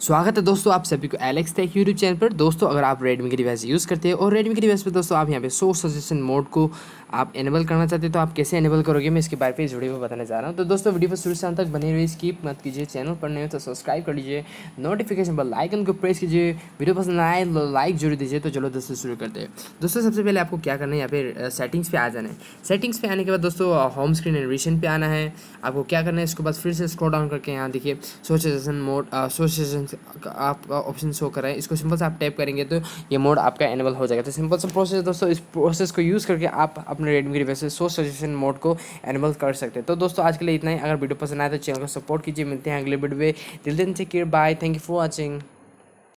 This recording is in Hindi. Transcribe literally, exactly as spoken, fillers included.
स्वागत है दोस्तों आप सभी को एलेक्स टेक यूट्यूब चैनल पर। दोस्तों अगर आप रेडमी के डिवाइस यूज़ करते हैं और रेडमी के डिवाइस पर दोस्तों आप यहाँ पे सोर्स सजेशन मोड को आप एनेबल करना चाहते हैं तो आप कैसे एनेबल करोगे, मैं इसके बारे में इस वीडियो में बताने जा रहा हूँ। तो दोस्तों वीडियो पर शुरू से अंत तक बने रहिए, स्किप मत कीजिए। चैनल पर नए हो तो सब्सक्राइब कर लीजिए, नोटिफिकेशन पर आइकन को प्रेस कीजिए। वीडियो पसंद आए लाइक जरूर दीजिए। तो चलो दोस्तों शुरू करते हैं। दोस्तों सबसे पहले आपको क्या करना है, यहाँ पे सेटिंग्स पे आ जाना है। सेटिंग्स पे आने के बाद दोस्तों होम स्क्रीन एंड रिसेंट पे आना है। आपको क्या करना है, इसके बाद फिर से स्क्रॉल डाउन करके यहाँ देखिए source suggestion mode, source suggestion आप ऑप्शन शो कर रहा है, इसको सिंपल से आप टैप करेंगे तो ये मोड आपका एनेबल हो जाएगा। तो सिंपल सा प्रोसेस दोस्तों, इस प्रोसेस को यूज़ करके आप अपने रेडमी के डिवाइस से सोर्स सजेशन मोड को एनेबल कर सकते हैं। तो दोस्तों आज के लिए इतना ही। अगर वीडियो पसंद आए तो चैनल को सपोर्ट कीजिए। मिलते हैं अगले वीडियो में। Till then take care, bye, thank you for watching.